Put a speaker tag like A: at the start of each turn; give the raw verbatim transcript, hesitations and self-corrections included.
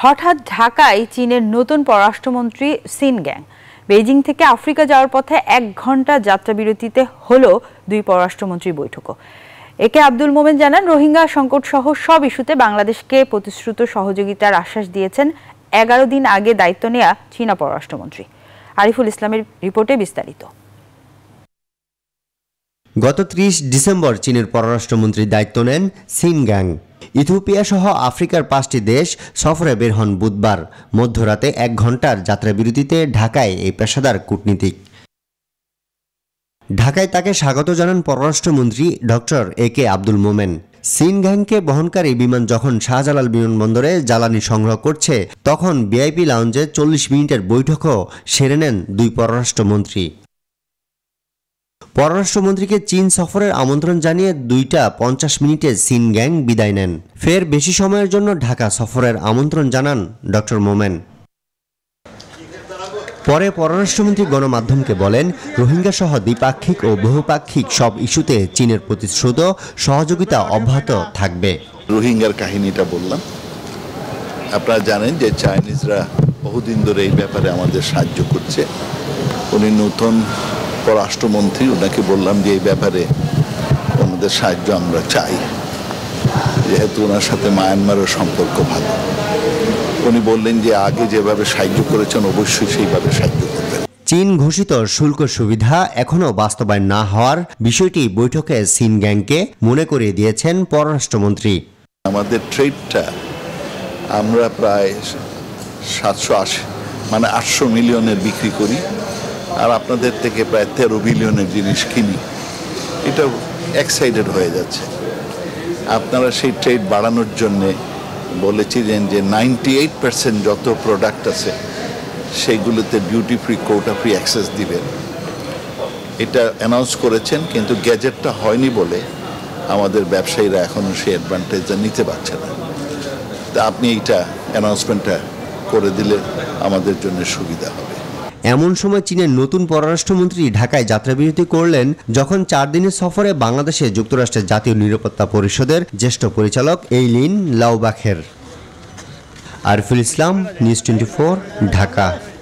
A: হঠাৎ ঢাকায় চীনের নতুন পররাষ্ট্রমন্ত্রী সিন গ্যাং বেইজিং থেকে আফ্রিকা যাওয়ার পথে এক ঘন্টা যাত্রাবিরতিতে হলো দুই পররাষ্ট্রমন্ত্রীর বৈঠকও। একে আব্দুল মোমেন জানান, রোহিঙ্গা সংকট সহ সব ইস্যুতে বাংলাদেশকে প্রতিশ্রুত সহযোগিতার আশ্বাস দিয়েছেন এগারো দিন আগে দায়িত্ব নেওয়া চীনা পররাষ্ট্রমন্ত্রী। আরিফুল ইসলামের রিপোর্টে বিস্তারিত।
B: গত ত্রিশ ডিসেম্বর চীনের পররাষ্ট্রমন্ত্রীর দায়িত্ব নেন সিন গ্যাং। ইথিওপিয়া সহ আফ্রিকার পাঁচটি দেশ সফরে বের হন বুধবার মধ্যরাতে এক ঘন্টার যাত্রাবিরতিতে ঢাকায় এই পেশাদার কূটনীতিক। ঢাকায় তাকে স্বাগত জানান পররাষ্ট্রমন্ত্রী doctor A K Abdul Momen. Qin গ্যাংকে বহনকারী বিমান যখন শাহজালাল বিমানবন্দরে জ্বালানি সংগ্রহ করছে, তখন ভিআইপি লাউঞ্জে চল্লিশ মিনিটের বৈঠকও সেরে নেন দুই পররাষ্ট্রমন্ত্রী। পররাষ্ট্রমন্ত্রীকে চীন সফরের আমন্ত্রণ জানিয়ে দুইটা পঞ্চাশ মিনিটে সিন গ্যাং বিদায় নেন। ফের বেশি সময়ের জন্য ঢাকা সফরের আমন্ত্রণ জানান ডক্টর মোমেন। পরে পররাষ্ট্রমন্ত্রী গণমাধ্যমকে বলেন, রোহিঙ্গা সহ দ্বিপাক্ষিক ও বহুপাক্ষিক সব ইস্যুতে চীনের প্রতিশ্রুত সহযোগিতা অব্যাহত থাকবে।
C: রোহিঙ্গার কাহিনীটা বললাম। আপনারা জানেন যে চাইনিজরা বহুদিন ধরে এই ব্যাপারে আমাদের সাহায্য করছে। উনি নতুন পররাষ্ট্রমন্ত্রী, ওনাকে বললাম যে এই ব্যাপারে আমাদের সাহায্য আমরা চাই, যেহেতু ওনার সাথে মায়ানমারের সম্পর্ক ভালো। উনি বললেন যে আগে যেভাবে সাহায্য করেছেন অবশ্যই সেইভাবে সাহায্য করবেন।
B: চীন ঘোষিত শুল্ক সুবিধা এখনও বাস্তবায়ন না হওয়ার বিষয়টি বৈঠকে সিন গ্যাংকে মনে করিয়ে দিয়েছেন পররাষ্ট্রমন্ত্রী।
C: আমাদের ট্রেডটা আমরা প্রায় সাতশো আশি মানে আটশো মিলিয়নের বিক্রি করি, আর আপনাদের থেকে প্রায় তেরো বিলিয়নের জিনিস কিনি। এটা এক্সাইটেড হয়ে যাচ্ছে। আপনারা সেই ট্রেড বাড়ানোর জন্যে বলেছিলেন যে নাইনটি এইট পার্সেন্ট যত প্রোডাক্ট আছে সেইগুলোতে duty free, quota free access দিবেন। এটা অ্যানাউন্স করেছেন, কিন্তু গ্যাজেটটা হয়নি বলে আমাদের ব্যবসায়ীরা এখনও সেই অ্যাডভান্টেজটা নিতে পারছে না। তা আপনি এইটা অ্যানাউন্সমেন্টটা করে দিলে আমাদের জন্য সুবিধা হবে।
B: এমন সময় চীনের নতুন পররাষ্ট্রমন্ত্রী ঢাকায় যাত্রাবিরতি করলেন, যখন চার দিনের সফরে বাংলাদেশে যুক্তরাষ্ট্রের জাতীয় নিরাপত্তা পরিষদের জ্যেষ্ঠ পরিচালক Eileen Laubacher. Ariful Islam, news twenty four, Dhaka.